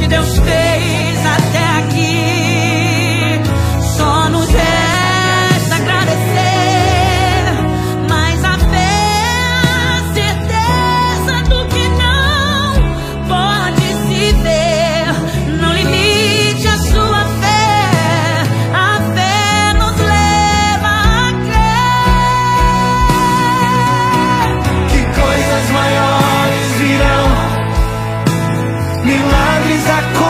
que Deus fez até aqui. Só nos resta agradecer, mas a fé, a certeza do que não pode se ver. Não limite a sua fé, a fé nos leva a crer que coisas maiores virão, milagres acontecerão.